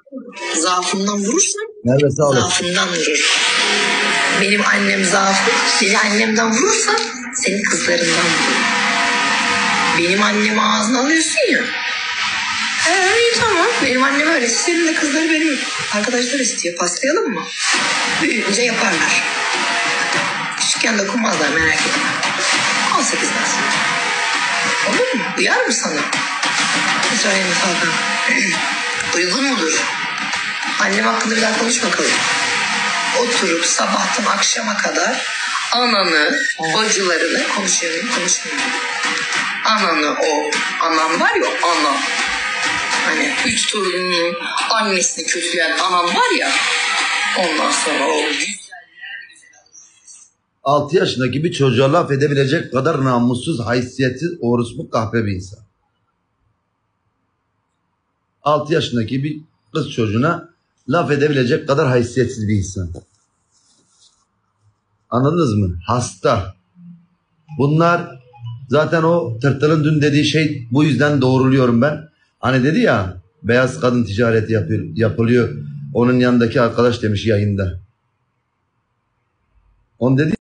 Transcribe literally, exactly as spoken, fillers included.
Zaafından vurursan Nerede sağ olasın. zaafından vurur. Benim annem zaafı, beni annemden vurursa senin kızlarından vurur. Benim annemi ağzına alıyorsun ya. He tamam, benim annem öyle. Senin de kızları benim arkadaşlar istiyor. Paslayalım mı? Büyüyünce yaparlar. Küçükken dokunmazlar, merak etme. on sekizden sonra. Olur mu? Uyar mı sana? Ne söyleyeyim Hakan? Uygun mudur? Annem hakkında bir daha konuş bakalım. Oturup sabahtan akşama kadar ananı, bacılarını konuşuyor muyum? Konuşmuyor muyum? Ananı o, anan var ya ana. Hani üç torununun annesini kötüleyen anan var ya. Ondan sonra o altı yaşındaki bir çocuğa laf edebilecek kadar namussuz, haysiyetsiz, orospu kahpe bir insan. altı yaşındaki bir kız çocuğuna laf edebilecek kadar haysiyetsiz bir insan. Anladınız mı? Hasta. Bunlar zaten o tırtılın dün dediği şey, bu yüzden doğruluyorum ben. Hani dedi ya, beyaz kadın ticareti yapıyor, yapılıyor. Onun yanındaki arkadaş demiş yayında. On dedi